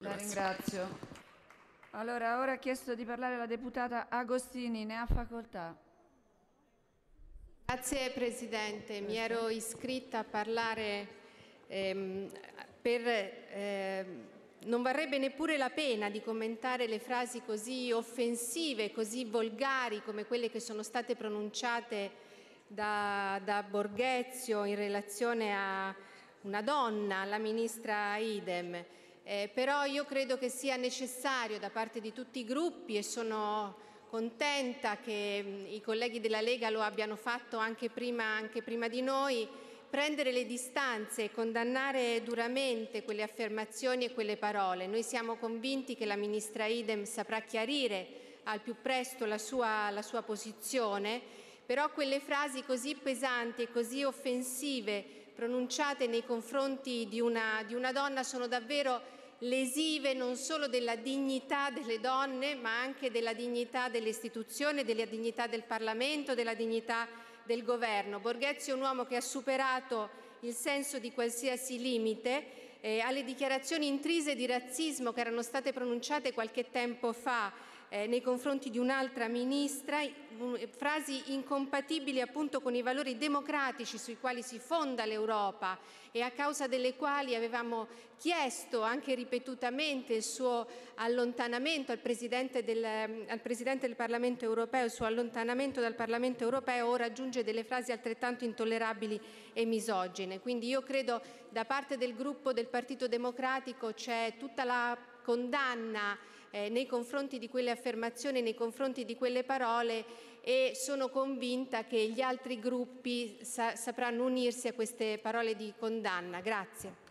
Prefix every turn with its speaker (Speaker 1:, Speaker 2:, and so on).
Speaker 1: La ringrazio. Allora, ora ha chiesto di parlare la deputata Agostini, ne ha facoltà.
Speaker 2: Grazie Presidente, mi ero iscritta a parlare non varrebbe neppure la pena di commentare le frasi così offensive, così volgari come quelle che sono state pronunciate da Borghezio in relazione a una donna, la Ministra Idem. Però io credo che sia necessario da parte di tutti i gruppi, e sono contenta che i colleghi della Lega lo abbiano fatto anche prima di noi, prendere le distanze e condannare duramente quelle affermazioni e quelle parole. Noi siamo convinti che la Ministra Idem saprà chiarire al più presto la sua posizione, però quelle frasi così pesanti e così offensive pronunciate nei confronti di una donna sono davvero lesive non solo della dignità delle donne, ma anche della dignità delle istituzioni, della dignità del Parlamento, della dignità del Governo. Borghezio è un uomo che ha superato il senso di qualsiasi limite. Alle dichiarazioni intrise di razzismo che erano state pronunciate qualche tempo fa nei confronti di un'altra ministra, frasi incompatibili appunto con i valori democratici sui quali si fonda l'Europa e a causa delle quali avevamo chiesto anche ripetutamente il suo allontanamento al Presidente del Parlamento europeo, il suo allontanamento dal Parlamento europeo. Ora aggiunge delle frasi altrettanto intollerabili e misogine. Quindi io credo da parte del gruppo del Partito Democratico c'è tutta la condanna nei confronti di quelle affermazioni, nei confronti di quelle parole, e sono convinta che gli altri gruppi sapranno unirsi a queste parole di condanna. Grazie.